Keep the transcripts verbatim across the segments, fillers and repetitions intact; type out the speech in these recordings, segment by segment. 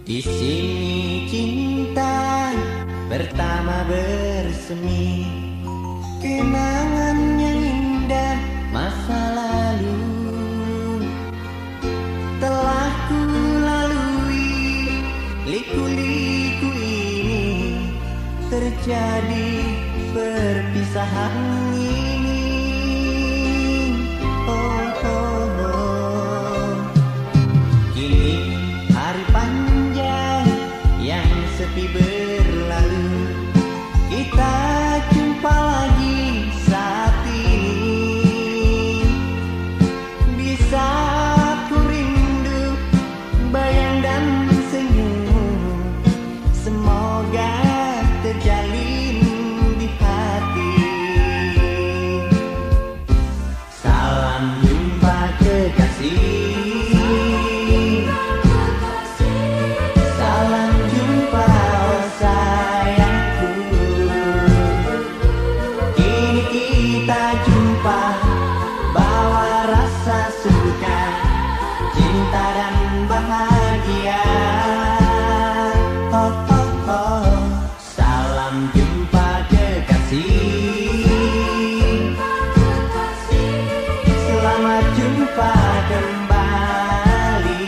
Di sini cinta pertama bersemi, kenangan yang indah masa lalu telah ku lalui. Liku-liku ini terjadi perpisahan ini. Oh, oh, oh. Kini hari panjang yang sepi berlalu, kita jumpa lagi saat ini. Bisa ku rindu bayang dan senyummu, semoga terjalin di hati. Salam jumpa kekasih. Bawa rasa suka, cinta dan bahagia. Oh, oh, oh. Salam jumpa kekasih. Selamat jumpa kembali.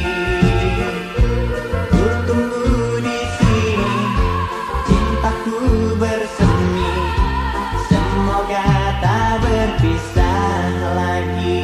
Ku tunggu di sini, cintaku bersemi. Semoga tak berpisah lagi.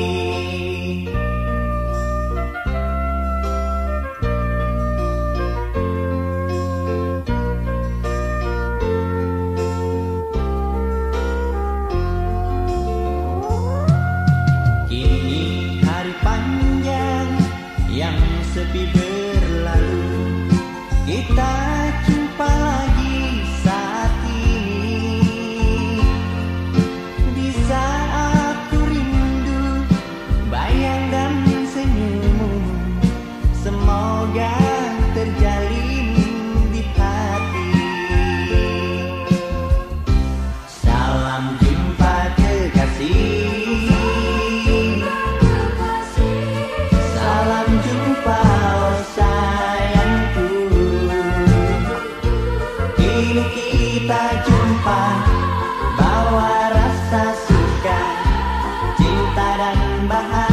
Kini hari panjang yang sepi berlalu, kita jumpa lagi saat ini. Di saat ku rindu bayang dan senyummu, semoga terjalin di hati. Salam jumpa kekasih. Salam jumpa oh sayangku. Kini kita jumpa, bawa rasa suka, cinta dan bahagia.